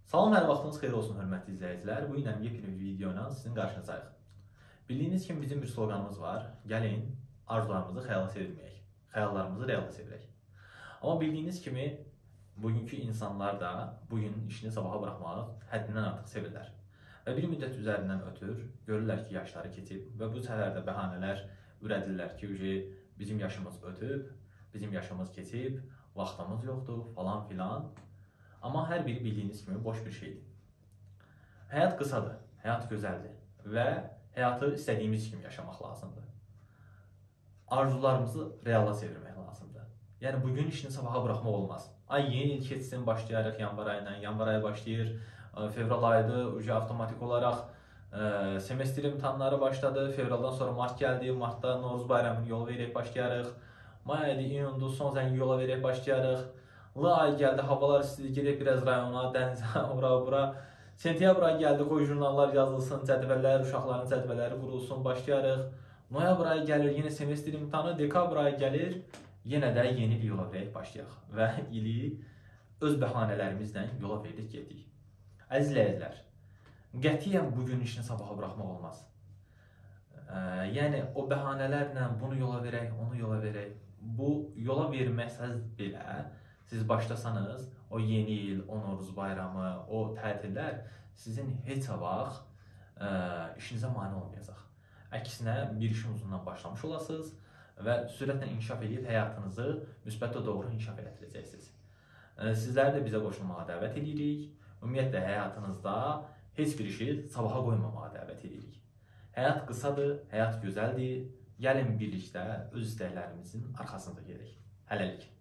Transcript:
Salam, hər vaxtınız xeyir olsun, hörmətli izləyicilər. Bu ilə yepyeni bir video ilə sizin qarşınızdayıq. Bildiyiniz kimi bizim bir sloqanımız var. Gəlin, arzularımızı xəyala çevirməyək, xəyallarımızı reala çevirək. Amma bildiyiniz kimi, bugünkü insanlar da bugün işini sabaha buraxmağı həddindən artıq sevirlər. Və bir müddət üzərindən ötür, görürlər ki, yaşları keçib və bu səfərdə bəhanələr ürədirlər ki, bizim yaşımız ötüb, bizim yaşımız keçib, vaxtımız yoxdur, falan filan. Amma hər biri bildiyiniz kimi boş bir şeydir. Həyat qısadır, həyat gözəldir və həyatı istədiyimiz kimi yaşamaq lazımdır. Arzularımızı reala çevirmək lazımdır. Yəni, bugün işini sabaha buraxmaq olmaz. Ay, yeni il keçsin, başlayarıq yanvar ayından. Yanvar ayı başlayır, fevral ayıdır, avtomatik olaraq semestr imtahanları başladı. Fevraldan sonra mart gəldi, martda Novruz bayramını yola verək başlayarıq. May ayı, iyundur, son zəngi yola verək başlayarıq. Ay gəldi, havalar istidir, gedək biraz rayona, dənizə, ora-bura. Sentyabr ayı gəldi, qoy jurnallar yazılsın, cədvəllər, uşaqların cədvəlləri qurulsun, başlayarıq. Noyabr ayı gəlir, yenə semestr imtahanı, dekabr ayı gəlir, yenə də yeni il yola verək başlayaq. Və ili öz bəhanələrimizlə yola verdik, getdik. Əziz izləyicilər, qətiyyən bugün işini sabaha buraxmaq olmaz. Yəni, o bəhanələrlə bunu yola verək, onu yola verək. Bu yola verməsəz belə, siz başlasanız, o yeni il, o Novruz bayramı, o tətillər sizin heç vaxt işinizə mane olmayacaq. Əksinə, bir işin uzundan başlamış olasınız və sürətlə inkişaf edib həyatınızı müsbətə doğru inkişaf etdirəcəksiniz. Sizləri də bizə qoşulmağa dəvət edirik. Ümumiyyətlə, həyatınızda heç bir işi sabaha qoymamağa dəvət edirik. Həyat qısadır, həyat gözəldir. Gəlin birlikdə öz istəklərimizin arxasında gedək. Hələlik.